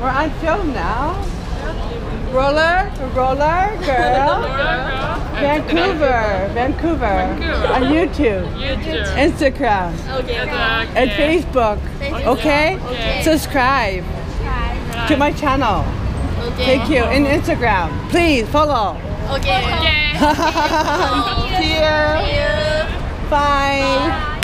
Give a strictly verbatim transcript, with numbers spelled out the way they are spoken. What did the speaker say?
We're on film now. Roller, roller girl. Vancouver, Vancouver. On YouTube, YouTube. Instagram, Okay. and Facebook. Okay? Okay. Subscribe to my channel. Okay. Thank you. And Instagram. Please follow. Okay. Okay. See you. See you. Bye.